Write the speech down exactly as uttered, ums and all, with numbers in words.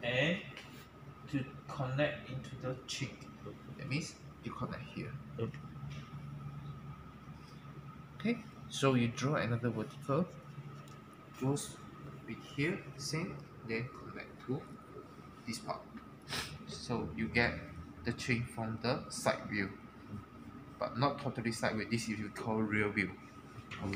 and to connect into the chink. That means you connect here. Okay, so you draw another vertical, goes with here, same, then connect to this part. So you get the chink from the side view, but not totally side view. This is you call rear view.